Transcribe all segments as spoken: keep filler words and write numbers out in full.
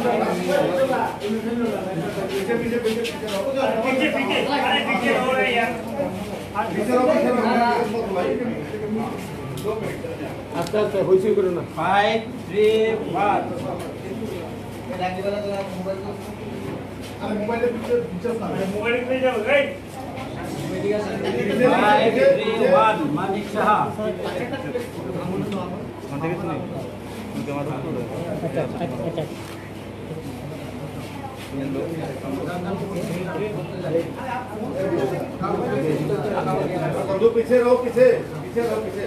আস্তে আস্তে হইচই করো না। Five three one. মোবাইলের পিকচার না মোবাইলে পেয়ে যাও এই five three one Manik Saha. दो पीछे रहो पीछे पीछे रहो पीछे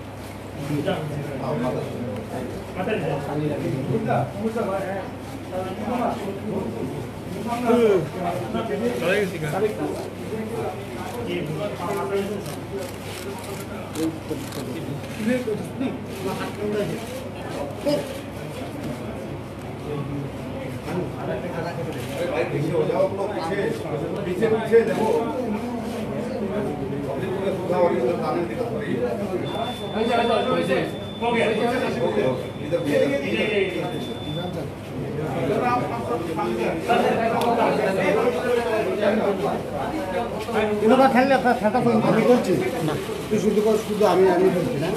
भाई पीछे हो जाओ लोग पीछे पीछे पीछे देखो हो गया ইনোভা খেললে আপনার খেলটা আমি বলছি না তুই শুধু শুধু আমি আমি বলছি না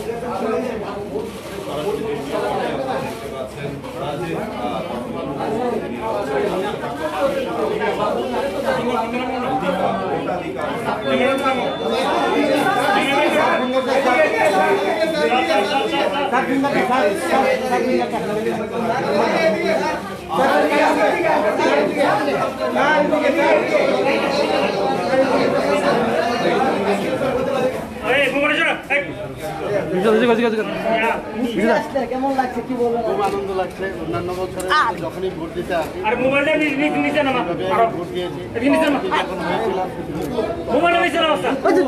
কেমন লাগছে কি বলবো? খুব আনন্দ লাগছে। অন্যান্য বছরে যখনই ভোট দিতে আসি আর মোবাইলটা নিচে নামা ভোট দিয়েছি এদিকে নিচে নামা মোবাইলটা নিচে নামা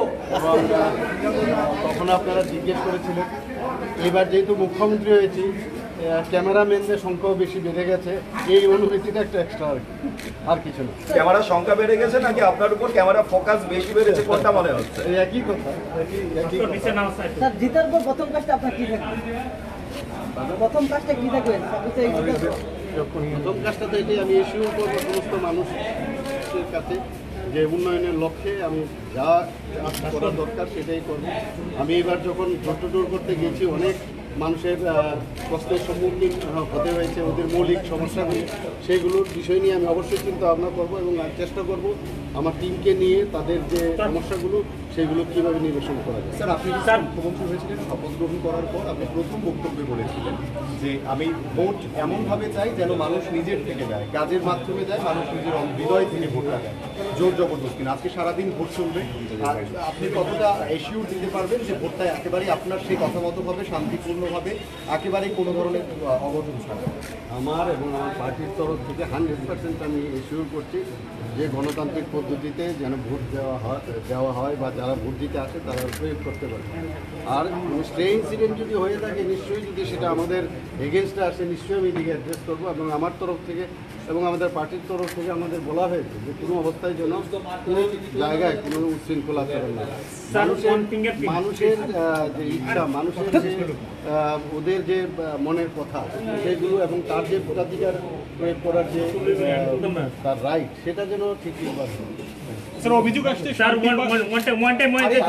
তখন আপনারা জিজ্ঞেস করেছিলেন। এবার যেহেতু মুখ্যমন্ত্রী হয়েছি ক্যামেরাম্যানদের সংখ্যাও বেশি বেড়ে গেছে, এই অনুভূতিটা একটা এক্সট্রা আর কি, আর কিছু না। ক্যামেরার সংখ্যা বেড়ে গেছে নাকি আপনার উপর ক্যামেরা ফোকাস বেশি বেড়েছে কোনটা মনে হচ্ছে? এই একই কথা, একই একই কথা। নিচে নামা স্যার জিতার পর প্রথম কাজটা আপনার কি থাকবে? প্রথম কাজটা কি থাকবে? প্রথম কাজটা তো এটাই, আমি ইস্যু করবো সমস্ত মানুষের কাছে যে উন্নয়নের লক্ষ্যে আমি যা যা করা দরকার সেটাই করব। আমি এবার যখন ডোর টু ডোর করতে গেছি অনেক মানুষের প্রশ্নের সম্মুখীন হতে হয়েছে, ওদের মৌলিক সমস্যাগুলি সেইগুলোর বিষয় নিয়ে আমি অবশ্যই চিন্তা ভাবনা করবো এবং চেষ্টা করব আমার টিমকে নিয়ে তাদের যে সমস্যাগুলো সেগুলো কীভাবে নিরসন করা যায়। স্যার আপনি স্যার মুখ্যমন্ত্রী হয়েছিলেন, শপথ গ্রহণ করার পর আপনি প্রথম বক্তব্যে বলেছিলেন যে আমি ভোট এমনভাবে চাই যেন মানুষ নিজের থেকে দেয়, কাজের মাধ্যমে দেয়, মানুষ নিজের হৃদয় থেকে ভোটটা দেয়, জোর জবরদস্তি না। আজকে সারাদিন ভোট চলবে, আর আপনি কতটা এশিওর দিতে পারবেন যে ভোটটা একেবারেই আপনার সেই কথা মতো হবে, শান্তিপূর্ণভাবে, একেবারেই কোনো ধরনের অঘটন ছাড়া? আমার এবং আমার পার্টির তরফ থেকে হান্ড্রেড পার্সেন্ট আমি এশিওর করছি যে গণতান্ত্রিক পদ্ধতিতে যেন ভোট দেওয়া হয় দেওয়া হয় বা যারা ভোট দিতে আসে তারা প্রয়োগ করতে পারে। আর স্টে ইনসিডেন্ট যদি হয়ে থাকে নিশ্চয়ই যদি সেটা আমাদের এগেনস্টে আসে নিশ্চয়ই আমি এদিকে অ্যাড্রেস করবো এবং আমার তরফ থেকে এবং আমাদের পার্টির তরফ থেকে আমাদের বলা হয়েছে যে কোনো অবস্থায় যেন কোনো জায়গায় কোনো উচ্ছৃঙ্খল আচরণ না। মানুষের মানুষের যে ইচ্ছা, মানুষের যে ওদের যে মনের কথা সেগুলো এবং তার যে ভোটাধিকার প্রয়োগ করার যে তার রাইট সেটা যেন ঠিক ঠিকভাবে। স্যার অভিযোগ আসছে sir one one time one time কি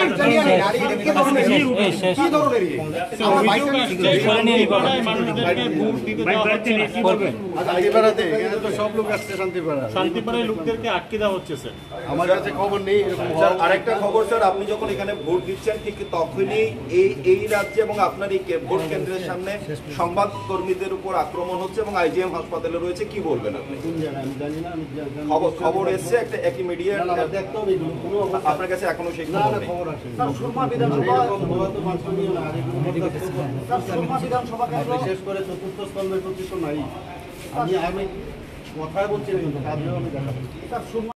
ধরনের অভিযোগ আসছে মানুষদেরকে ভোট দিতে দেওয়া হচ্ছে না, কি বলবেন? শান্তিপাড়াতে এখানে তো সব লোক আসছে, শান্তিপাড়া শান্তিপাড়ায় লোকদেরকে আটকে দেওয়া হচ্ছে স্যার। আমার কাছে খবর নেই এরকম। স্যার আরেকটা খবর স্যার, আপনি যখন এখানে ভোট দিচ্ছেন ঠিক তখনই এই এই রাজ্যে এবং আপনার এই ভোট কেন্দ্রের সামনে সংবাদ কর্মীদের উপর আক্রমণ হচ্ছে এবং আইজিএম হাসপাতালে রয়েছে, কি বলবেন আপনি? কোন জায়গায় আমি জানি না, আমি খবর খবর এসছে একটা একই মিডিয়া, দেখতে হবে এগুলো কোনো অবস্থা আপনার কাছে এখনো সেই না খবর না নেই? খবর আসে না। সুরমা বিধানসভা তো বাঞ্ছনীয় না, আর এগুলো সুরমা বিধানসভা বিশেষ করে চতুর্থ স্তম্ভের প্রতি তো নাই। আমি আমি কথায় বলছি কিন্তু কাজেও আমি দেখাবো।